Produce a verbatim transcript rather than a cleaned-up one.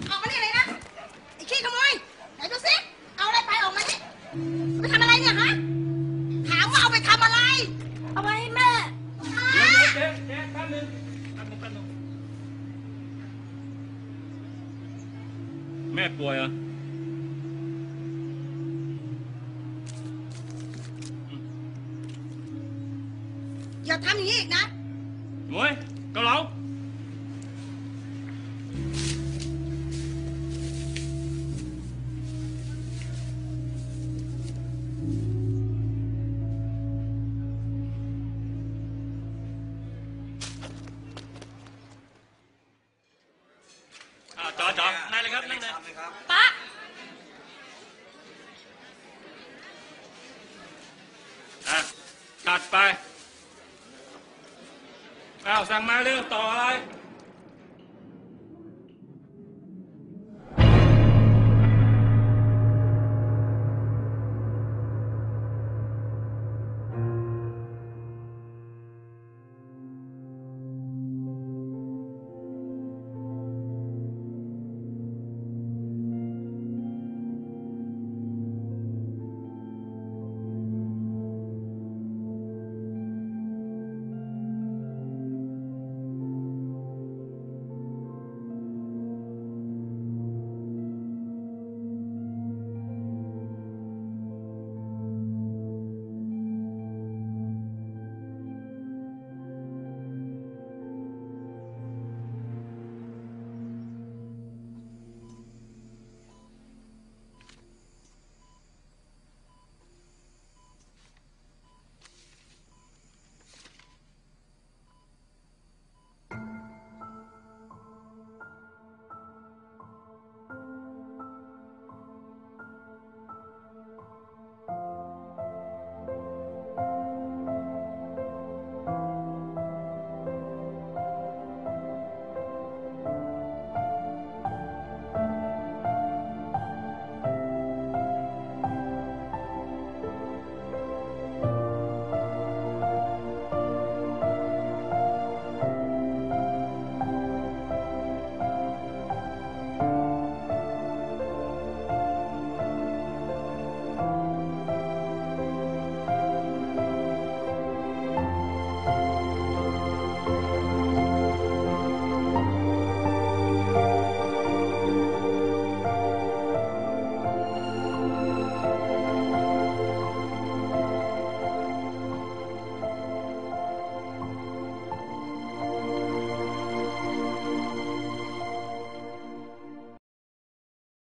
ออกมานี่เลยนะไอ้ขี้ขโมยไหนดูสิเอาอะไรไปออกมานี่ไปทำอะไรเนี่ยฮะถามว่าเอาไปทำอะไรเอาไปให้แม่เดี๋ยวเดี๋ยวเดี๋ยวแป๊บนึงแป๊บนึงแป๊บนึงแม่ป่วยเหรออย่าทำอย่างนี้อีกนะหมวยเกาเหลาจอจอนั่นเลยครับนั่นเลยป๊าอ่ะจัดไปอ้าวสั่งมาเร็วต่ออะไร